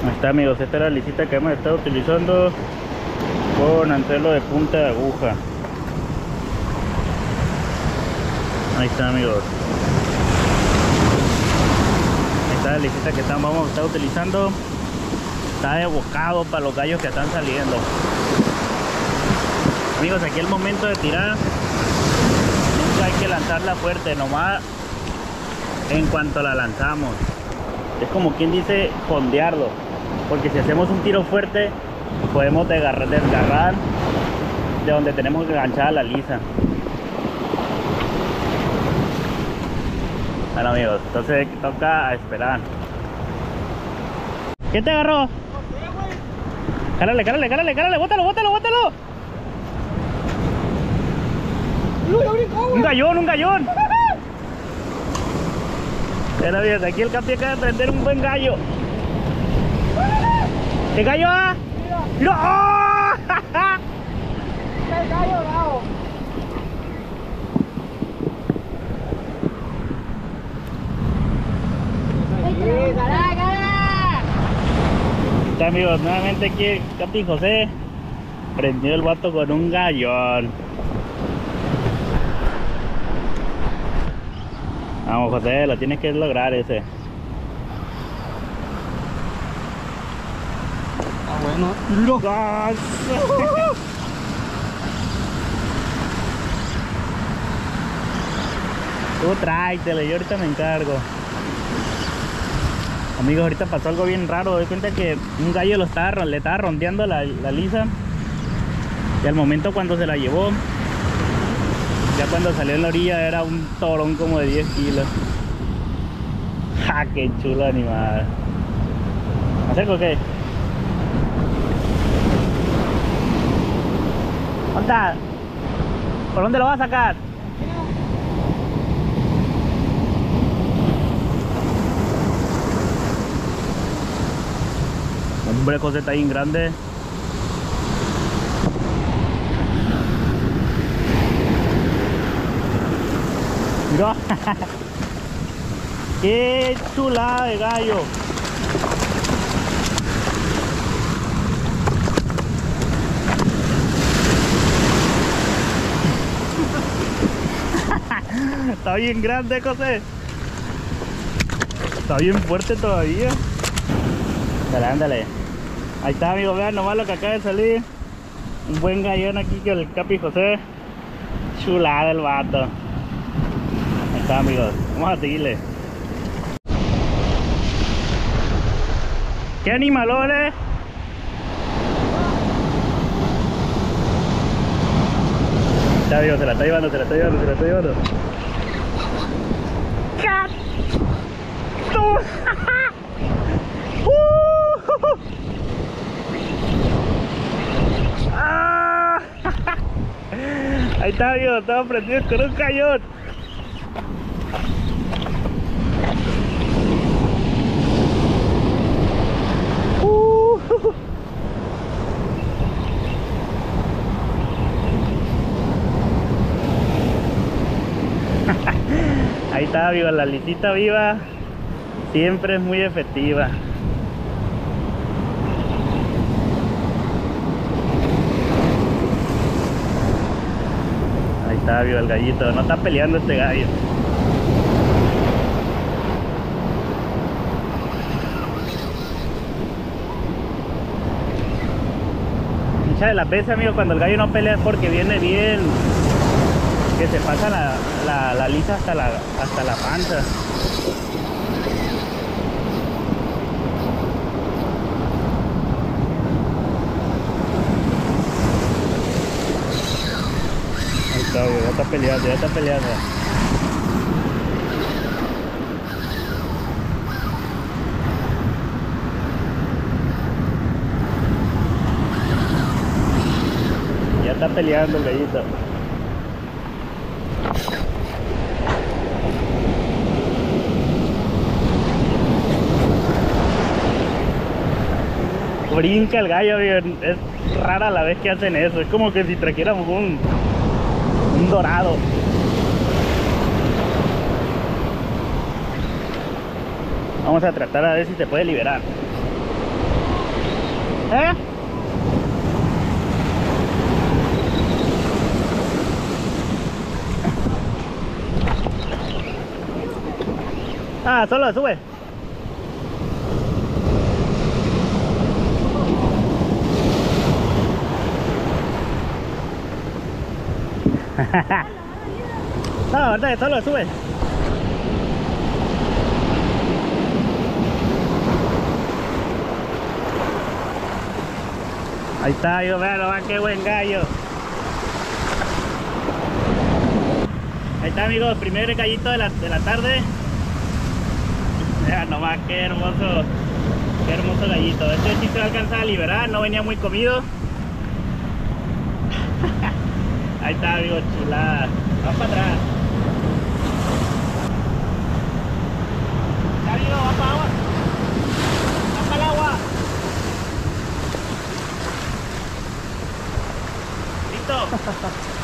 Ahí está, amigos, esta es la lisita que hemos estado utilizando con anzuelo de punta de aguja. Ahí está, amigos. Esta es la lisita que vamos a estar utilizando. Está de bocado para los gallos que están saliendo. Amigos, aquí el momento de tirar, nunca hay que lanzarla fuerte, nomás en cuanto la lanzamos. Es como quien dice fondearlo, porque si hacemos un tiro fuerte podemos desgarrar de donde tenemos que enganchar la lisa. Bueno, amigos, entonces toca esperar. ¿Qué te agarró? Cárale, bótalo. Un gallón. Mira, bien, aquí el Capi acaba de prender un buen gallo. ¿Qué gallo? ¡No! ¡Oh! ¡Qué gallo bravo! Está, amigos, nuevamente aquí el Capi José prendió el vato con un gallón. Vamos, José, lo tienes que lograr ese. Bueno. Tú tráetelo, yo ahorita me encargo. Amigos, ahorita pasó algo bien raro. Doy cuenta que un gallo le estaba rondeando la lisa. Y al momento cuando se la llevó, ya cuando salió en la orilla era un torón como de 10 kilos. ¡Ja! ¡Qué chulo animal! ¿Me acerco o qué? ¿Dónde está? ¿Por dónde lo vas a sacar? Hombre, José está bien grande. Mira. Qué chulada de gallo. Está bien grande, José. Está bien fuerte todavía. Dale, ándale. Ahí está, amigos, vean nomás lo que acaba de salir. Un buen gallón aquí con el Capi José. Chulada el vato. Ahí está, amigos, vamos a seguirle. ¿Qué animalones? Está, amigos, se la está llevando. Ahí está, amigos, estamos prendidos con un gallón. Ahí está, amigos, la lisita viva siempre es muy efectiva. Ahí está, amigos, el gallito. No está peleando este gallo. Muchas de las veces, amigos, cuando el gallo no pelea es porque viene bien, que se pasa la lisa hasta la panza. Ahí está, ya está peleando. Ya está peleando el gallito. Brinca el gallo, amigo. Es rara la vez que hacen eso. Es como que si trajéramos un dorado. Vamos a tratar a ver si se puede liberar. ¿Eh? Ah, solo sube. No, ahorita solo sube. Ahí está, yo vean, qué buen gallo. Ahí está, amigos, primer gallito de la tarde. Vean nomás qué hermoso gallito. Este sí se va a alcanzar a liberar, no venía muy comido. Ahí está, amigos, chulada. Va para atrás. Ya, amigo, va para agua. Va para el agua. Listo.